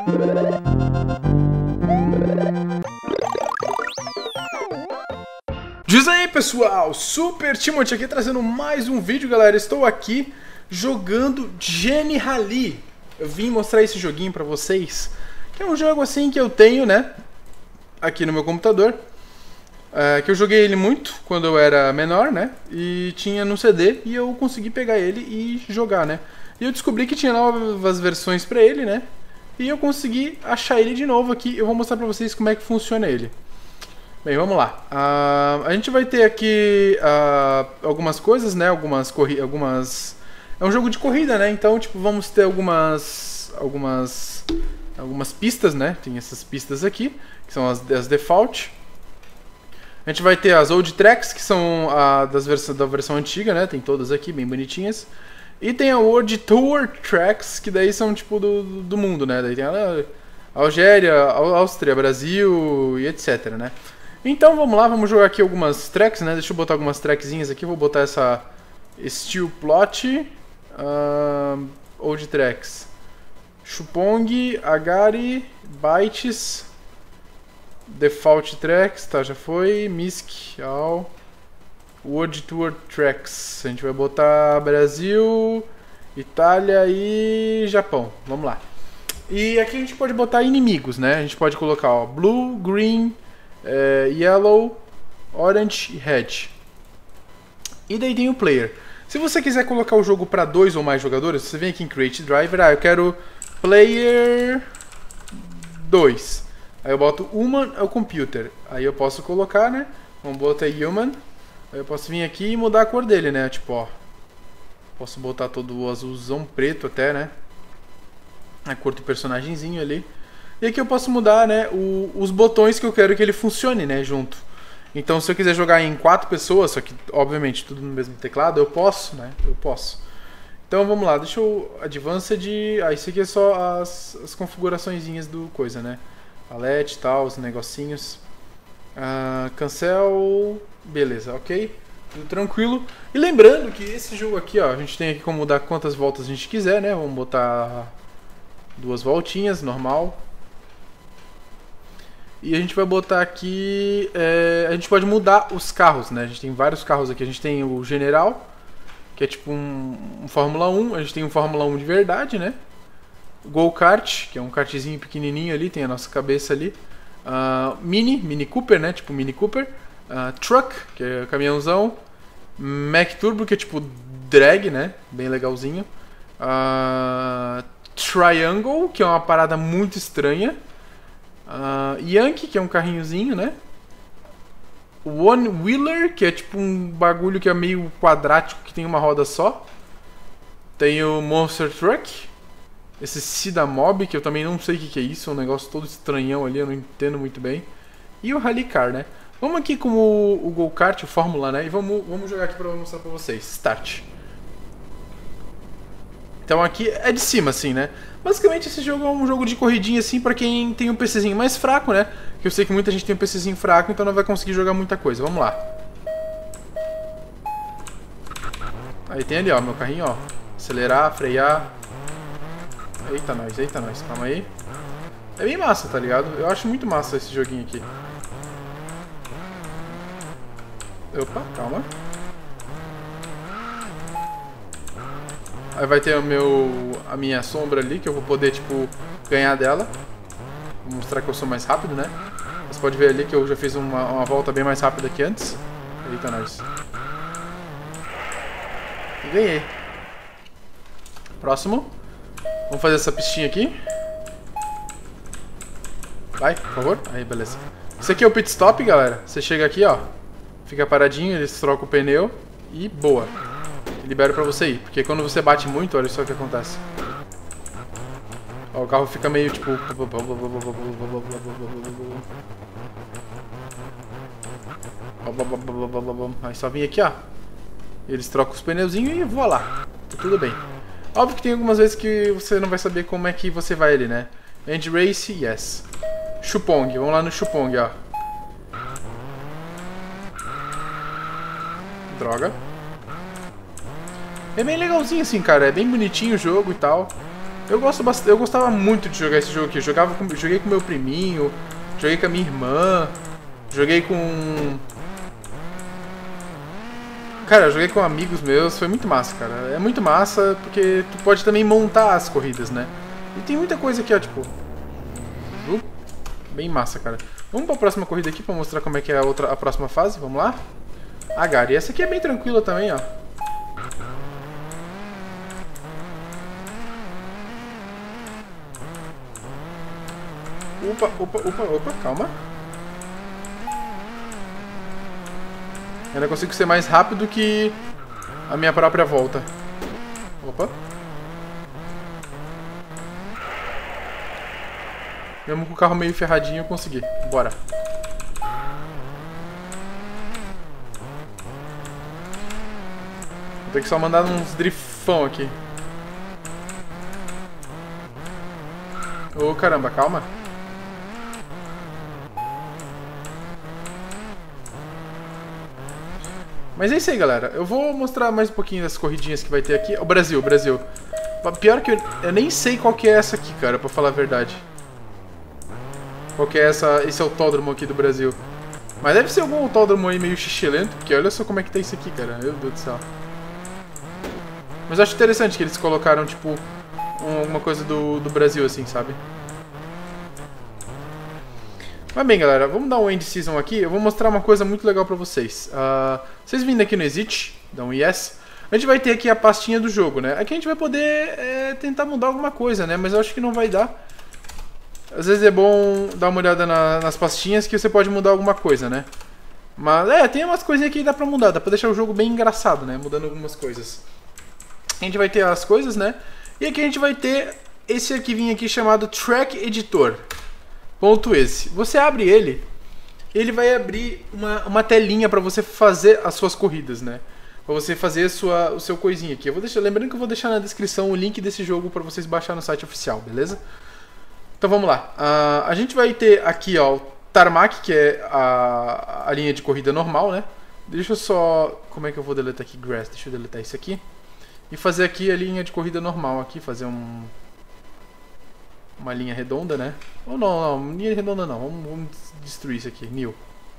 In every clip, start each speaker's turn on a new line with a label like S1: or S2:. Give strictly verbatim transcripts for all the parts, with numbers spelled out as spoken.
S1: Diz aí, pessoal, Super Timothy aqui trazendo mais um vídeo, galera. Estou aqui jogando Genie Rally. Eu vim mostrar esse joguinho pra vocês, que é um jogo assim que eu tenho, né, aqui no meu computador. É, que eu joguei ele muito quando eu era menor, né, e tinha no C D, e eu consegui pegar ele e jogar, né. E eu descobri que tinha novas versões pra ele, né, e eu consegui achar ele de novo aqui. Eu vou mostrar pra vocês como é que funciona ele. Bem, vamos lá. Uh, a gente vai ter aqui uh, algumas coisas, né? Algumas corri algumas. É um jogo de corrida, né? Então, tipo, vamos ter algumas, algumas, algumas pistas, né? Tem essas pistas aqui, que são as, as default. A gente vai ter as old tracks, que são a das vers da versão antiga, né? Tem todas aqui, bem bonitinhas. E tem a World Tour Tracks, que daí são tipo do, do mundo, né? Daí tem a Algéria, Áustria, Brasil e etc, né? Então vamos lá, vamos jogar aqui algumas tracks, né? Deixa eu botar algumas trackzinhas aqui. Vou botar essa Steel Plot, uh, Old Tracks, Chupong, Agari, Bytes, Default Tracks, tá, já foi, Misk, All, World Tour Tracks. A gente vai botar Brasil, Itália e Japão. Vamos lá. E aqui a gente pode botar inimigos, né? A gente pode colocar, ó, Blue, Green, É, yellow, Orange e Red. E daí tem o Player. Se você quiser colocar o jogo para dois ou mais jogadores, você vem aqui em Create Driver. Ah, eu quero Player dois. Aí eu boto Human ou Computer. Aí eu posso colocar, né? Vamos botar Human. Aí eu posso vir aqui e mudar a cor dele, né? Tipo, ó. Posso botar todo o azulzão preto até, né? A cor do personagemzinho ali. E aqui eu posso mudar, né, o, os botões que eu quero que ele funcione, né, junto. Então, se eu quiser jogar em quatro pessoas, só que, obviamente, tudo no mesmo teclado, eu posso, né, eu posso. Então, vamos lá, deixa eu... Advanced... Ah, isso aqui é só as, as configuraçõezinhas do coisa, né. Palette e tal, os negocinhos. Uh, cancel... Beleza, ok. Tudo tranquilo. E lembrando que esse jogo aqui, ó, a gente tem aqui como mudar quantas voltas a gente quiser, né. Vamos botar duas voltinhas, normal. E a gente vai botar aqui, é, a gente pode mudar os carros, né? A gente tem vários carros aqui. A gente tem o General, que é tipo um, um Fórmula um. A gente tem um Fórmula um de verdade, né? O Go Kart, que é um kartzinho pequenininho ali, tem a nossa cabeça ali. Uh, Mini, Mini Cooper, né? Tipo Mini Cooper. Uh, Truck, que é caminhãozão. Mac Turbo, que é tipo drag, né? Bem legalzinho. Uh, Triangle, que é uma parada muito estranha. Uh, Yankee, que é um carrinhozinho, né? One Wheeler, que é tipo um bagulho que é meio quadrático, que tem uma roda só. Tem o Monster Truck. Esse Sida Mob, que eu também não sei o que, que é isso. É um negócio todo estranhão ali, eu não entendo muito bem. E o Rally Car, né? Vamos aqui com o, o Go Kart, o Fórmula, né? E vamos, vamos jogar aqui pra mostrar pra vocês. Start. Então aqui é de cima, assim, né? Basicamente esse jogo é um jogo de corridinha, assim, pra quem tem um PCzinho mais fraco, né? Que eu sei que muita gente tem um PCzinho fraco, então não vai conseguir jogar muita coisa. Vamos lá. Aí tem ali, ó, meu carrinho, ó. Acelerar, frear. Eita nós, eita nós, calma aí. É bem massa, tá ligado? Eu acho muito massa esse joguinho aqui. Opa, calma. Aí vai ter o meu, a minha sombra ali, que eu vou poder, tipo, ganhar dela. Vou mostrar que eu sou mais rápido, né? Você pode ver ali que eu já fiz uma, uma volta bem mais rápida que antes. Eita, nós. E ganhei. Próximo. Vamos fazer essa pistinha aqui. Vai, por favor. Aí, beleza. Isso aqui é o pit stop, galera. Você chega aqui, ó. Fica paradinho, eles trocam o pneu. E boa. Libero pra você ir, porque quando você bate muito, olha só o que acontece. Ó, o carro fica meio tipo... Aí só vem aqui, ó. Eles trocam os pneuzinhos e voa lá. Tá tudo bem. Óbvio que tem algumas vezes que você não vai saber como é que você vai ali, né? End Race, yes. Chupong, vamos lá no Chupong, ó. Droga. É bem legalzinho assim, cara. É bem bonitinho o jogo e tal. Eu gosto bastante, eu gostava muito de jogar esse jogo aqui. Eu jogava com, joguei com meu priminho, joguei com a minha irmã, joguei com... Cara, eu joguei com amigos meus, foi muito massa, cara. É muito massa porque tu pode também montar as corridas, né? E tem muita coisa aqui, ó, tipo... Bem massa, cara. Vamos pra próxima corrida aqui pra mostrar como é que é a, outra, a próxima fase, vamos lá? Ah, Gary, essa aqui é bem tranquila também, ó. Opa, opa, opa, opa, calma. Eu ainda consigo ser mais rápido que a minha própria volta. Opa. Mesmo com o carro meio ferradinho eu consegui. Bora. Vou ter que só mandar uns drifão aqui. Ô, oh, caramba, calma. Mas é isso aí, galera. Eu vou mostrar mais um pouquinho das corridinhas que vai ter aqui. O Brasil, Brasil. Pior que eu, eu nem sei qual que é essa aqui, cara, pra falar a verdade. Qual que é essa, esse autódromo aqui do Brasil. Mas deve ser algum autódromo aí meio xixelento, porque olha só como é que tá isso aqui, cara. Meu Deus do céu. Mas eu acho interessante que eles colocaram, tipo, um, alguma coisa do, do Brasil, assim, sabe? Mas bem, galera, vamos dar um end season aqui. Eu vou mostrar uma coisa muito legal pra vocês. Uh, vocês vindo aqui no Exit, dá um yes. A gente vai ter aqui a pastinha do jogo, né? Aqui a gente vai poder é, tentar mudar alguma coisa, né? Mas eu acho que não vai dar. Às vezes é bom dar uma olhada na, nas pastinhas que você pode mudar alguma coisa, né? Mas é, tem umas coisinhas aqui que dá pra mudar. Dá pra deixar o jogo bem engraçado, né? Mudando algumas coisas. A gente vai ter as coisas, né? E aqui a gente vai ter esse arquivinho aqui chamado Track Editor. Ponto esse. Você abre ele, ele vai abrir uma, uma telinha para você fazer as suas corridas, né? Para você fazer a sua, o seu coisinha aqui. Eu vou deixar, lembrando que eu vou deixar na descrição o link desse jogo para vocês baixar no site oficial, beleza? Então vamos lá. Uh, a gente vai ter aqui, ó, o Tarmac, que é a, a linha de corrida normal, né? Deixa eu só... Como é que eu vou deletar aqui? Grass. Deixa eu deletar isso aqui. E fazer aqui a linha de corrida normal aqui, fazer um... Uma linha redonda, né? Ou não, não, linha redonda não. Vamos, vamos destruir isso aqui. New.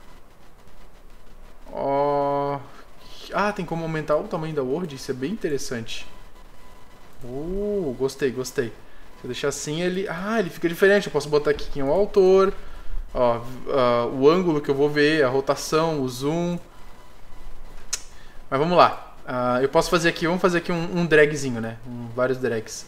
S1: Oh. Ah, tem como aumentar o tamanho da Word? Isso é bem interessante. Uh, gostei, gostei. Se eu deixar assim, ele... Ah, ele fica diferente. Eu posso botar aqui quem é o autor. Ó, uh, o ângulo que eu vou ver, a rotação, o zoom. Mas vamos lá. Uh, eu posso fazer aqui... Vamos fazer aqui um, um dragzinho, né? Um, vários drags.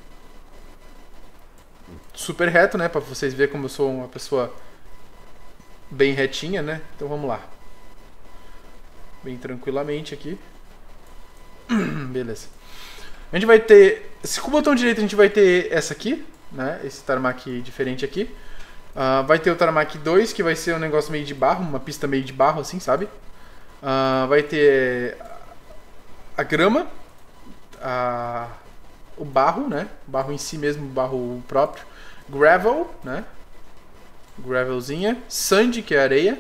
S1: Super reto, né? Pra vocês verem como eu sou uma pessoa bem retinha, né? Então vamos lá. Bem tranquilamente aqui. Beleza. A gente vai ter... Se com o botão direito a gente vai ter essa aqui, né? Esse Tarmac diferente aqui. Uh, vai ter o Tarmac dois, que vai ser um negócio meio de barro, uma pista meio de barro assim, sabe? Uh, vai ter a grama, a... o barro, né? Barro em si mesmo, barro próprio. Gravel, né? Gravelzinha. Sand, que é areia.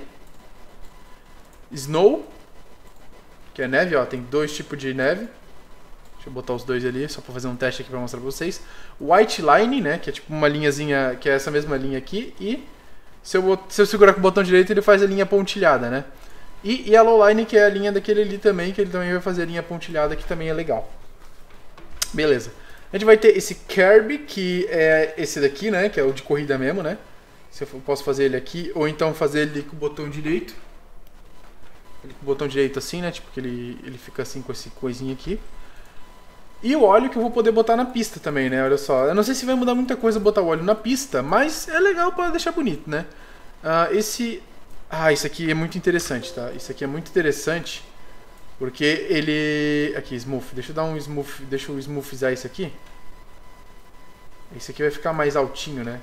S1: Snow, que é neve, ó. Tem dois tipos de neve. Deixa eu botar os dois ali, só pra fazer um teste aqui pra mostrar pra vocês. White line, né? Que é tipo uma linhazinha, que é essa mesma linha aqui. E se eu, se eu segurar com o botão direito, ele faz a linha pontilhada, né? E yellow line, que é a linha daquele ali também, que ele também vai fazer a linha pontilhada, que também é legal. Beleza. A gente vai ter esse Kirby, que é esse daqui, né? Que é o de corrida mesmo, né? Se eu posso fazer ele aqui, ou então fazer ele com o botão direito. Ele com o botão direito assim, né? Tipo que ele, ele fica assim com esse coisinho aqui. E o óleo que eu vou poder botar na pista também, né? Olha só. Eu não sei se vai mudar muita coisa botar o óleo na pista, mas é legal pra deixar bonito, né? Uh, esse... Ah, isso aqui é muito interessante, tá? Isso aqui é muito interessante. Porque ele... Aqui, smooth. Deixa eu dar um smooth... Deixa eu smoothizar isso aqui. Esse aqui vai ficar mais altinho, né?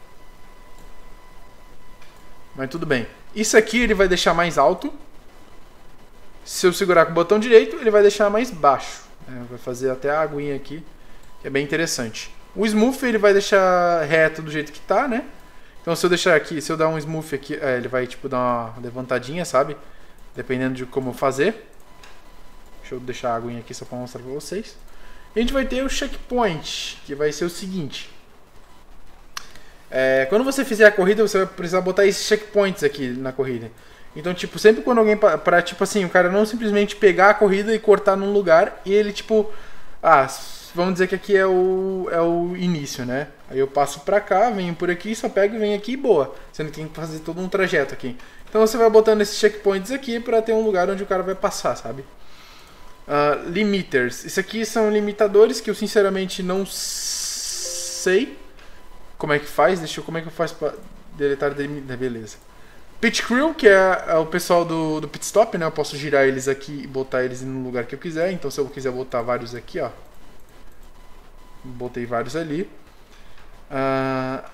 S1: Mas tudo bem. Isso aqui ele vai deixar mais alto. Se eu segurar com o botão direito, ele vai deixar mais baixo. Né? Vai fazer até a aguinha aqui. Que é bem interessante. O smooth ele vai deixar reto do jeito que tá, né? Então se eu deixar aqui... Se eu dar um smooth aqui... É, ele vai tipo dar uma levantadinha, sabe? Dependendo de como fazer. Deixa eu deixar a aguinha aqui só para mostrar para vocês. E a gente vai ter o checkpoint, que vai ser o seguinte. É, quando você fizer a corrida, você vai precisar botar esses checkpoints aqui na corrida. Então, tipo, sempre quando alguém... Pra, tipo assim, o cara não simplesmente pegar a corrida e cortar num lugar e ele, tipo... Ah, vamos dizer que aqui é o, é o início, né? Aí eu passo pra cá, venho por aqui, só pego e venho aqui e boa. Sendo que tem que fazer todo um trajeto aqui. Então você vai botando esses checkpoints aqui pra ter um lugar onde o cara vai passar, sabe? Uh, limiters. Isso aqui são limitadores que eu sinceramente não sei como é que faz. Deixa eu... Como é que eu faço pra deletar... Beleza. Pit Crew, que é, é o pessoal do, do pit stop, né? Eu posso girar eles aqui e botar eles no lugar que eu quiser. Então se eu quiser botar vários aqui, ó. Botei vários ali. Uh,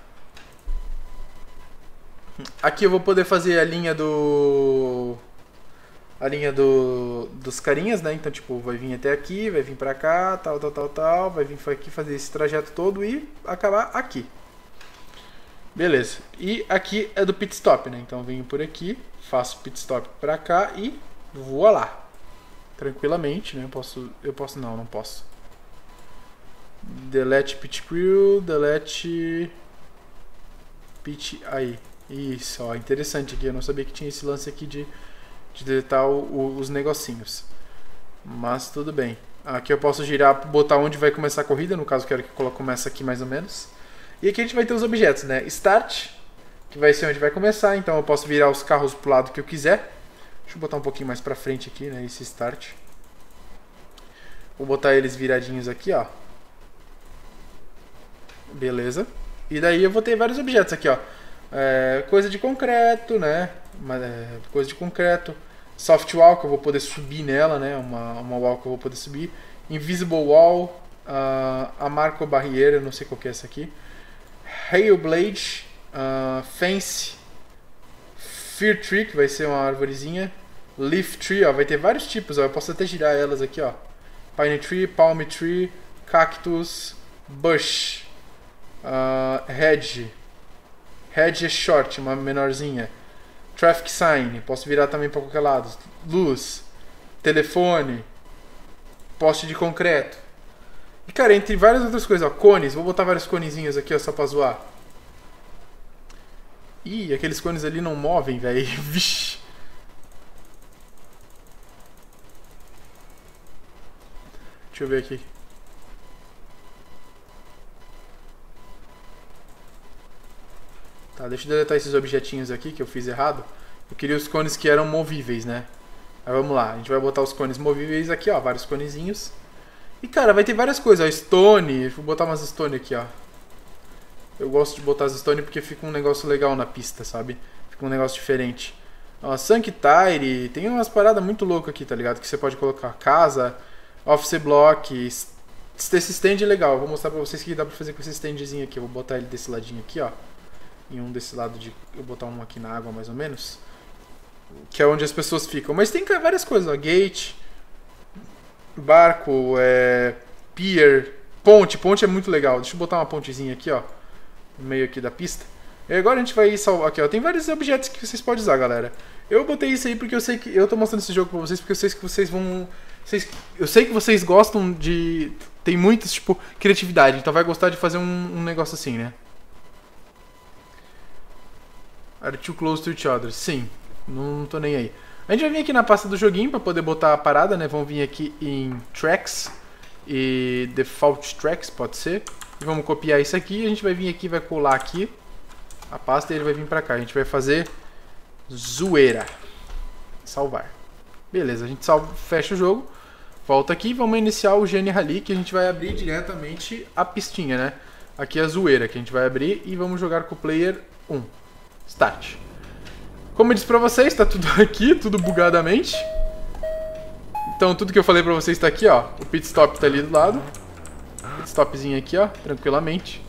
S1: aqui eu vou poder fazer a linha do... A linha do, dos carinhas, né? Então, tipo, vai vir até aqui, vai vir pra cá, tal, tal, tal, tal. Vai vir aqui fazer esse trajeto todo e acabar aqui. Beleza. E aqui é do pit stop, né? Então, venho por aqui, faço pit stop pra cá e vou lá. Tranquilamente, né? Eu posso... Eu posso... Não, não posso. Delete pit crew, delete... Pit... Aí. Isso, ó. Interessante aqui. Eu não sabia que tinha esse lance aqui de... de deletar o, o, os negocinhos. Mas tudo bem. Aqui eu posso girar, botar onde vai começar a corrida. No caso, eu quero que comece aqui mais ou menos. E aqui a gente vai ter os objetos, né? Start, que vai ser onde vai começar. Então eu posso virar os carros pro lado que eu quiser. Deixa eu botar um pouquinho mais pra frente aqui, né? Esse Start. Vou botar eles viradinhos aqui, ó. Beleza. E daí eu vou ter vários objetos aqui, ó. É, coisa de concreto, né? Uma, é, coisa de concreto. Soft wall, que eu vou poder subir nela, né? Uma, uma wall que eu vou poder subir. Invisible wall. Uh, a marco barreira, não sei qual que é essa aqui. Hail blade. Uh, fence. Fear tree, que vai ser uma arvorezinha. Leaf tree, ó. Vai ter vários tipos, ó. Eu posso até girar elas aqui, ó. Pine tree, palm tree, cactus, bush. Uh, hedge. Hedge é short, uma menorzinha. Traffic sign, posso virar também para qualquer lado. Luz, telefone, poste de concreto. E cara, entre várias outras coisas, ó, cones, vou botar vários conezinhos aqui, ó, só pra zoar. Ih, aqueles cones ali não movem, velho. Vixe. Deixa eu ver aqui. Tá, deixa eu deletar esses objetinhos aqui que eu fiz errado. Eu queria os cones que eram movíveis, né? Aí vamos lá, a gente vai botar os cones movíveis aqui, ó, vários conezinhos. E cara, vai ter várias coisas, ó, stone, vou botar umas stone aqui, ó. Eu gosto de botar as stone porque fica um negócio legal na pista, sabe? Fica um negócio diferente. Ó, Sunk Tire, tem umas paradas muito loucas aqui, tá ligado? Que você pode colocar casa, office block, esse stand é legal. Eu vou mostrar pra vocês o que dá pra fazer com esse standzinho aqui. Eu vou botar ele desse ladinho aqui, ó. E um desse lado de... Eu vou botar um aqui na água, mais ou menos. Que é onde as pessoas ficam. Mas tem várias coisas, ó. Gate, barco, é, pier, ponte. Ponte é muito legal. Deixa eu botar uma pontezinha aqui, ó. No meio aqui da pista. E agora a gente vai salvar aqui, ó. Tem vários objetos que vocês podem usar, galera. Eu botei isso aí porque eu sei que... Eu tô mostrando esse jogo pra vocês porque eu sei que vocês vão... Vocês, eu sei que vocês gostam de... Tem muitas, tipo, criatividade. Então vai gostar de fazer um, um negócio assim, né? Are too close to each other. Sim, não tô nem aí. A gente vai vir aqui na pasta do joguinho pra poder botar a parada, né? Vamos vir aqui em Tracks e Default Tracks, pode ser. E vamos copiar isso aqui. A gente vai vir aqui, vai colar aqui a pasta e ele vai vir pra cá. A gente vai fazer zoeira. Salvar. Beleza, a gente salva, fecha o jogo. Volta aqui e vamos iniciar o Gene Rally, que a gente vai abrir diretamente a pistinha, né? Aqui é a zoeira que a gente vai abrir e vamos jogar com o player um. Start. Como eu disse pra vocês, tá tudo aqui, tudo bugadamente. Então tudo que eu falei pra vocês tá aqui, ó. O pit stop tá ali do lado. Pit stopzinho aqui, ó, tranquilamente.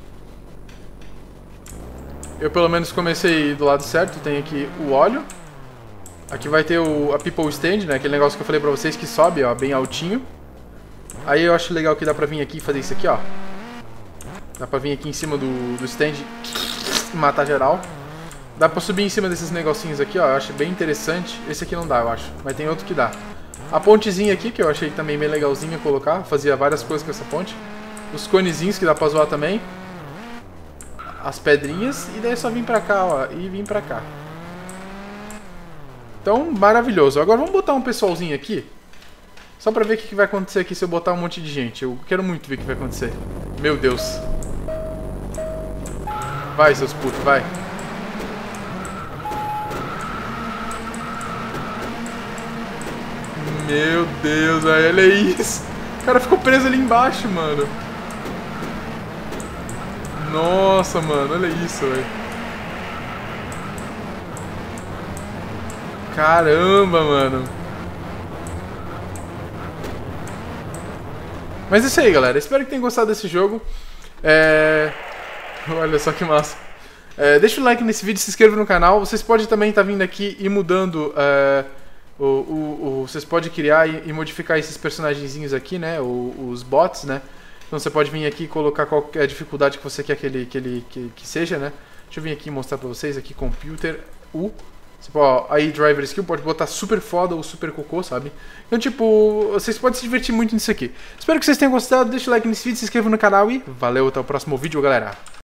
S1: Eu pelo menos comecei do lado certo, tem aqui o óleo. Aqui vai ter o, a people stand, né, aquele negócio que eu falei pra vocês que sobe, ó, bem altinho. Aí eu acho legal que dá pra vir aqui e fazer isso aqui, ó. Dá pra vir aqui em cima do, do stand e matar geral. Dá pra subir em cima desses negocinhos aqui, ó. Eu acho bem interessante. Esse aqui não dá, eu acho. Mas tem outro que dá. A pontezinha aqui, que eu achei também bem legalzinha colocar. Fazia várias coisas com essa ponte. Os conezinhos que dá pra zoar também. As pedrinhas. E daí é só vir pra cá, ó. E vir pra cá. Então, maravilhoso. Agora vamos botar um pessoalzinho aqui. Só pra ver o que vai acontecer aqui se eu botar um monte de gente. Eu quero muito ver o que vai acontecer. Meu Deus. Vai, seus putos, vai. Meu Deus, olha isso. O cara ficou preso ali embaixo, mano. Nossa, mano, olha isso, velho. Caramba, mano. Mas é isso aí, galera. Espero que tenham gostado desse jogo. É... Olha só que massa. É, deixa o like nesse vídeo, se inscreva no canal. Vocês podem também estar vindo aqui e mudando... É... O, o, o, vocês podem criar e, e modificar esses personagenzinhos aqui, né? O, os bots, né? Então você pode vir aqui e colocar qualquer dificuldade que você quer que ele que, ele, que, que seja, né? Deixa eu vir aqui e mostrar pra vocês aqui, Computer U. Você pode, ó, aí Driver Skill, pode botar super foda ou super cocô, sabe? Então, tipo, vocês podem se divertir muito nisso aqui. Espero que vocês tenham gostado, deixa o like nesse vídeo, se inscreva no canal e valeu, até o próximo vídeo, galera!